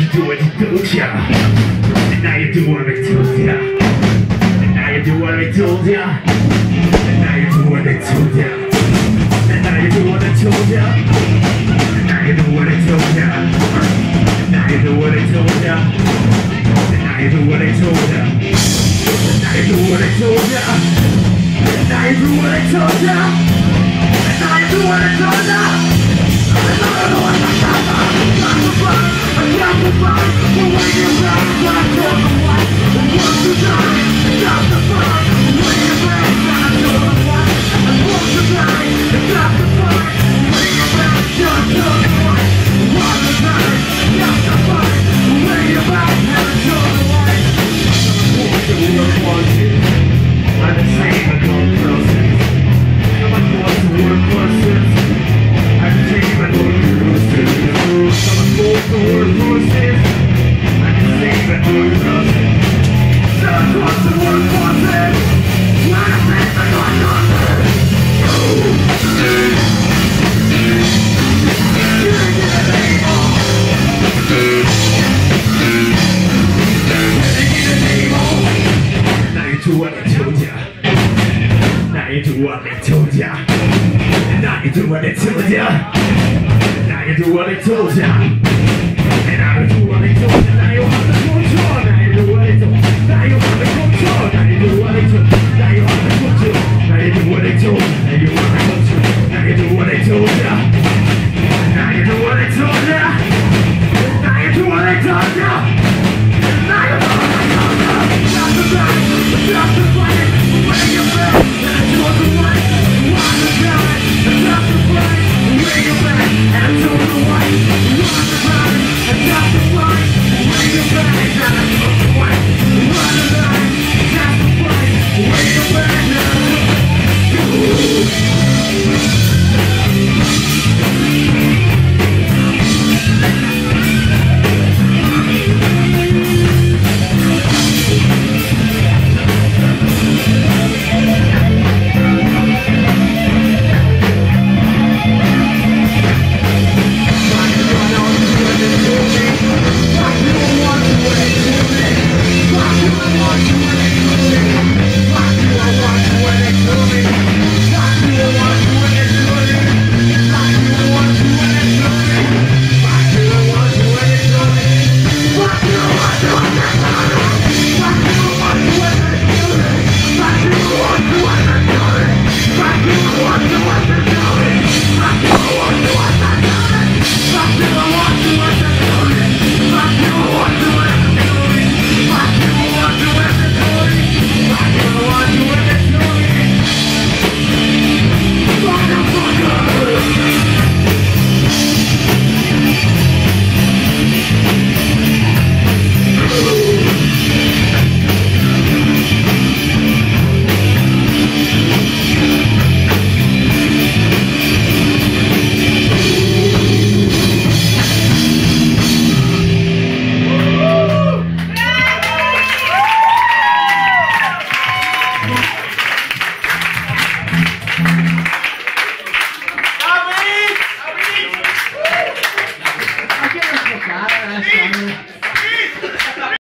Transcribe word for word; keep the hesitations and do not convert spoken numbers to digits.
do what you told ya. And now you do what I told ya. And now you do what I told ya. And now you do what I told ya. And now you do what I told ya. And now you do what I told ya. And now you do what I told ya. And now you do what I told ya. And now you do what I told ya. And now you do what I told ya. And now you do what I told ya. I don't know what I got to fight. I got to fight. The way you run, I told the white. And once you die, I got to fight. The way you run, I told the white. And once you die, I got to fight. The way you run, I told the white. And once you die, I got to fight. The way you run, I told the white. I'm the work wanted. I'm the same, I go closer. I'm a force to work closer. I'm the same, I go closer. I'm a force to work closer. I'm the same, I go closer. I'm a force to work closer. I'm the same, I go closer. Now you do what I told ya. Now you do what I told ya. Now you do what I told ya. Now you do what I told ya. And I do what I told ya. Now you have the control.